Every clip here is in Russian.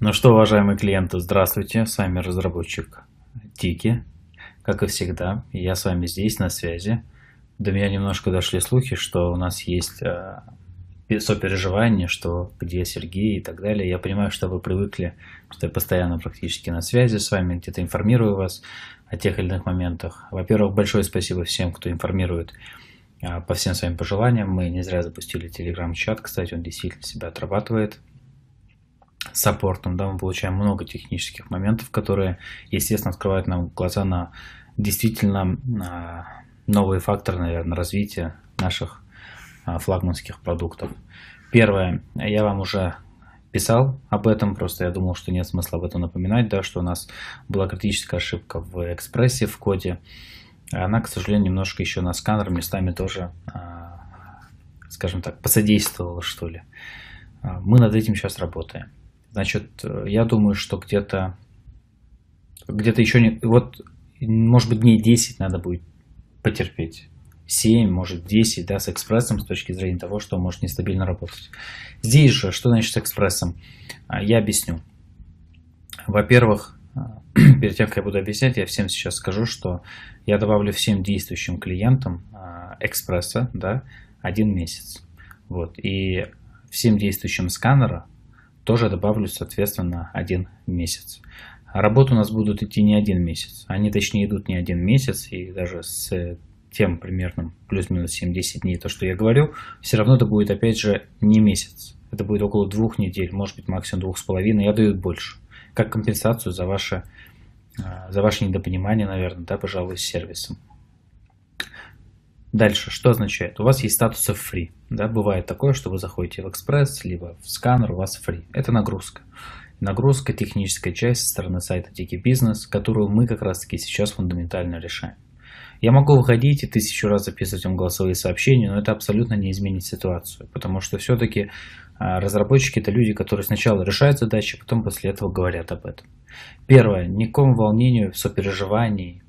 Ну что, уважаемые клиенты, здравствуйте, с вами разработчик Тики, как и всегда, я с вами здесь, на связи. До меня немножко дошли слухи, что у нас есть сопереживание, что где Сергей и так далее. Я понимаю, что вы привыкли, что я постоянно практически на связи с вами, где-то информирую вас о тех или иных моментах. Во-первых, большое спасибо всем, кто информирует по всем своим пожеланиям. Мы не зря запустили телеграм-чат, кстати, он действительно себя отрабатывает саппортом, да, мы получаем много технических моментов, которые, естественно, открывают нам глаза на действительно новые факторы, наверное, развития наших флагманских продуктов. Первое, я вам уже писал об этом, просто я думал, что нет смысла об этом напоминать, да, что у нас была критическая ошибка в экспрессе, в коде. Она, к сожалению, немножко еще на сканер местами тоже, скажем так, посодействовала, что ли. Мы над этим сейчас работаем. Значит, я думаю, что где-то еще не... Вот, может быть, дней 10 надо будет потерпеть. 7, может 10, да, с экспрессом с точки зрения того, что он может нестабильно работать. Здесь же, что значит с экспрессом? Я объясню. Во-первых, перед тем, как я буду объяснять, я всем сейчас скажу, что я добавлю всем действующим клиентам экспресса, да, 1 месяц. Вот, и всем действующим сканера тоже добавлю, соответственно, 1 месяц. Работы у нас будут идти не 1 месяц. Они, точнее, идут не 1 месяц, и даже с тем примерным плюс-минус 7-10 дней, то, что я говорю, все равно это будет, опять же, не месяц. Это будет около 2 недель, может быть, максимум 2,5. Я даю больше. Как компенсацию за ваше недопонимание, наверное, да, пожалуй, с сервисом. Дальше, что означает? У вас есть статусы free. Да? Бывает такое, что вы заходите в экспресс, либо в сканер, у вас free. Это нагрузка. Нагрузка, техническая часть со стороны сайта Tiki Business, которую мы как раз таки сейчас фундаментально решаем. Я могу выходить и 1000 раз записывать вам голосовые сообщения, но это абсолютно не изменит ситуацию, потому что все-таки разработчики это люди, которые сначала решают задачи, потом после этого говорят об этом. Первое, никакому волнению, сопереживаний,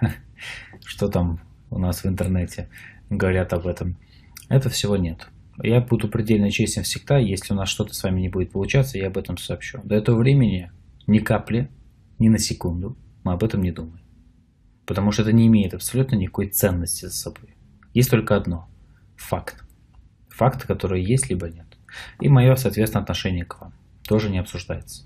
что там у нас в интернете говорят об этом. Это всего нет. Я буду предельно честен всегда. Если у нас что-то с вами не будет получаться, я об этом сообщу. До этого времени ни капли, ни на секунду мы об этом не думаем. Потому что это не имеет абсолютно никакой ценности за собой. Есть только одно. Факт. Факты, которые есть, либо нет. И мое, соответственно, отношение к вам тоже не обсуждается.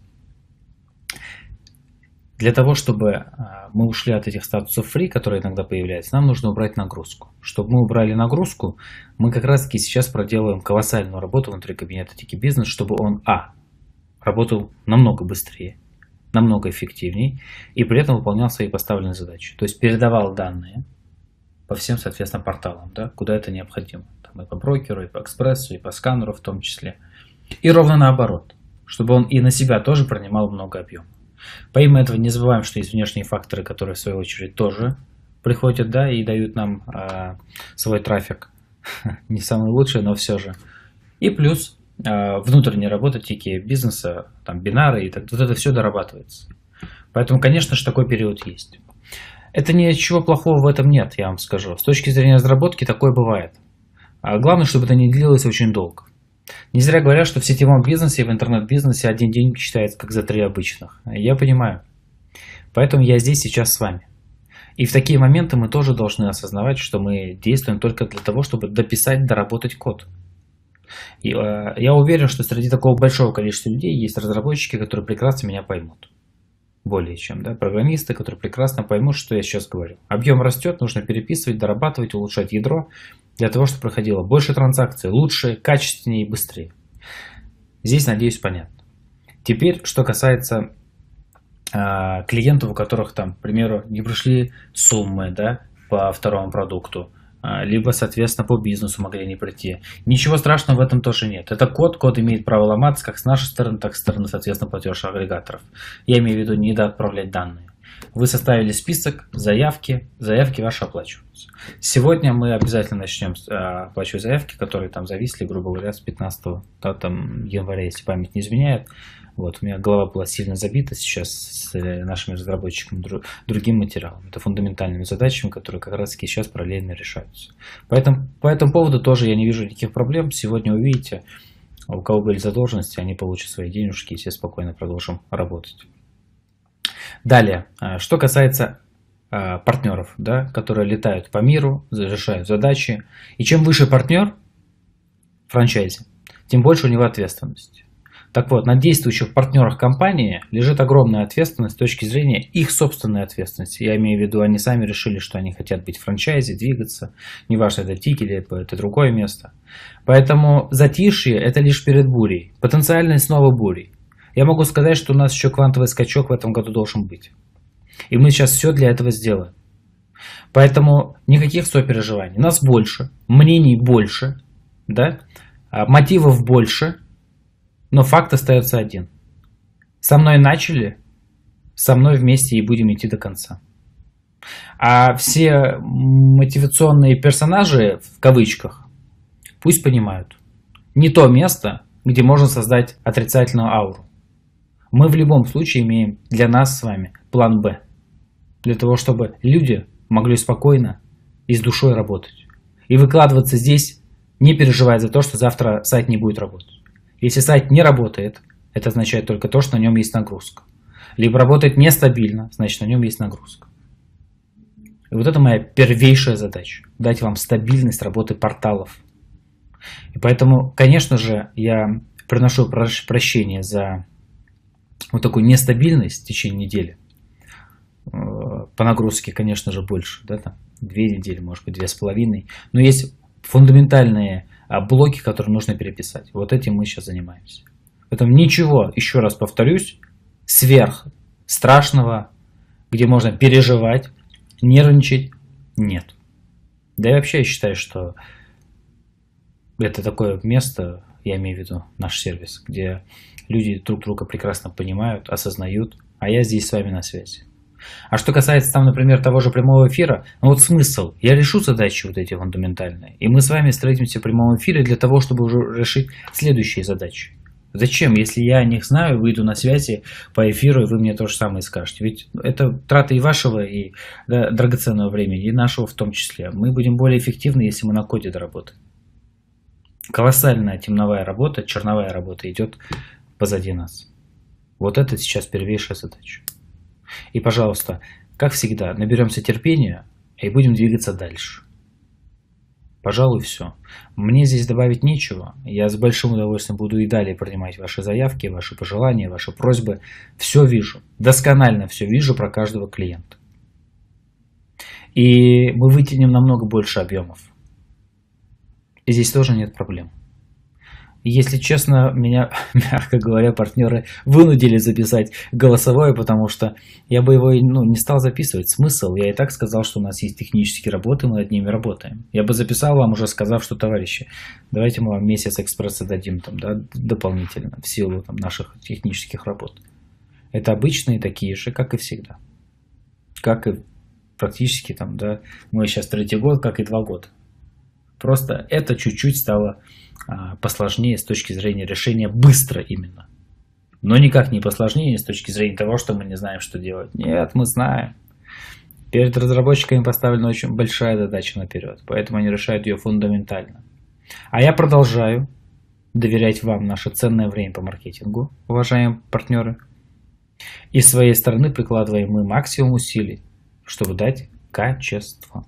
Для того, чтобы мы ушли от этих статусов free, которые иногда появляются, нам нужно убрать нагрузку. Чтобы мы убрали нагрузку, мы как раз таки сейчас проделаем колоссальную работу внутри кабинета Tiki Business, чтобы он работал намного быстрее, намного эффективнее и при этом выполнял свои поставленные задачи. То есть передавал данные по всем, соответственно, порталам, да, куда это необходимо. Там и по брокеру, и по экспрессу, и по сканеру в том числе. И ровно наоборот, чтобы он и на себя тоже принимал много объема. Помимо этого не забываем, что есть внешние факторы, которые в свою очередь тоже приходят, да, и дают нам свой трафик. Не самый лучший, но все же. И плюс внутренняя работа Tiki бизнеса, там бинары, и так, вот это все дорабатывается. Поэтому, конечно же, такой период есть. Это ничего плохого в этом нет, я вам скажу. С точки зрения разработки такое бывает. А главное, чтобы это не длилось очень долго. Не зря говорят, что в сетевом бизнесе и в интернет-бизнесе 1 день считается как за 3 обычных. Я понимаю. Поэтому я здесь сейчас с вами. И в такие моменты мы тоже должны осознавать, что мы действуем только для того, чтобы дописать, доработать код. И, я уверен, что среди такого большого количества людей есть разработчики, которые прекрасно меня поймут. Более чем, да, программисты, которые прекрасно поймут, что я сейчас говорю. Объем растет, нужно переписывать, дорабатывать, улучшать ядро, для того, чтобы проходило больше транзакций, лучше, качественнее и быстрее. Здесь, надеюсь, понятно. Теперь, что касается клиентов, у которых там, к примеру, не пришли суммы, да, по второму продукту, либо, соответственно, по бизнесу могли не прийти. Ничего страшного в этом тоже нет. Это код имеет право ломаться как с нашей стороны, так и со стороны, соответственно, платеж-агрегаторов. Я имею в виду не доотправлять данные. Вы составили список, заявки ваши оплачиваются. Сегодня мы обязательно начнем оплачивать заявки, которые там зависли, грубо говоря, с 15 января, если память не изменяет. Вот, у меня голова была сильно забита сейчас с нашими разработчиками другим материалом. Это фундаментальными задачами, которые как раз таки сейчас параллельно решаются. Поэтому по этому поводу тоже я не вижу никаких проблем. Сегодня увидите, А у кого были задолженности, они получат свои денежки и все спокойно продолжим работать. Далее, что касается партнеров, да, которые летают по миру, решают задачи. И чем выше партнер в франчайзе, тем больше у него ответственность. Так вот, на действующих партнерах компании лежит огромная ответственность с точки зрения их собственной ответственности. Я имею в виду, они сами решили, что они хотят быть в франчайзе, двигаться. Неважно, это ТИК или это другое место. Поэтому затишье – это лишь перед бурей. Потенциальной снова бурей. Я могу сказать, что у нас еще квантовый скачок в этом году должен быть. И мы сейчас все для этого сделаем. Поэтому никаких сопереживаний. Нас больше, мнений больше, да? Мотивов больше, но факт остается один. Со мной начали, со мной вместе и будем идти до конца. А все мотивационные персонажи, в кавычках, пусть понимают, не то место, где можно создать отрицательную ауру. Мы в любом случае имеем для нас с вами план «Б». Для того, чтобы люди могли спокойно и с душой работать. И выкладываться здесь, не переживая за то, что завтра сайт не будет работать. Если сайт не работает, это означает только то, что на нем есть нагрузка. Либо работает нестабильно, значит на нем есть нагрузка. И вот это моя первейшая задача. Дать вам стабильность работы порталов. И поэтому, конечно же, я приношу прощение за вот такую нестабильность в течение недели. По нагрузке, конечно же, больше, да, там 2 недели, может быть, 2,5. Но есть фундаментальные блоки, которые нужно переписать. Вот этим мы сейчас занимаемся. Поэтому ничего, еще раз повторюсь, сверх страшного, где можно переживать, нервничать, нет. Да и вообще я считаю, что это такое место, я имею в виду наш сервис, где люди друг друга прекрасно понимают, осознают, а я здесь с вами на связи. А что касается, там, например, того же прямого эфира, ну вот смысл. Я решу задачи вот эти фундаментальные, и мы с вами встретимся в прямом эфире для того, чтобы уже решить следующие задачи. Зачем, если я о них знаю, выйду на связи по эфиру, и вы мне то же самое скажете? Ведь это трата и вашего, и да, драгоценного времени, и нашего в том числе. Мы будем более эффективны, если мы на коде доработаем. Колоссальная темновая работа, черновая работа идет позади нас. Вот это сейчас первейшая задача. И, пожалуйста, как всегда, наберемся терпения и будем двигаться дальше. Пожалуй, все. Мне здесь добавить нечего. Я с большим удовольствием буду и далее принимать ваши заявки, ваши пожелания, ваши просьбы. Все вижу. Досконально все вижу про каждого клиента. И мы вытянем намного больше объемов. И здесь тоже нет проблем. Если честно, меня, мягко говоря, партнеры вынудили записать голосовое, потому что я бы его не стал записывать. Смысл? Я и так сказал, что у нас есть технические работы, мы над ними работаем. Я бы записал вам, уже сказав, что, товарищи, давайте мы вам месяц экспресса дадим там, да, дополнительно, в силу там, наших технических работ. Это обычные такие же, как и всегда. Как и практически там, да, мы сейчас 3-й год, как и 2 года. Просто это чуть-чуть стало посложнее с точки зрения решения быстро именно. Но никак не посложнее с точки зрения того, что мы не знаем, что делать. Нет, мы знаем. Перед разработчиками поставлена очень большая задача наперед, поэтому они решают ее фундаментально. А я продолжаю доверять вам наше ценное время по маркетингу, уважаемые партнеры. И с своей стороны прикладываем мы максимум усилий, чтобы дать качество.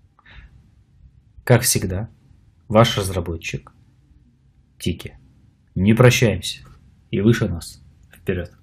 Как всегда, ваш разработчик Тики. Не прощаемся. И выше нас. Вперед.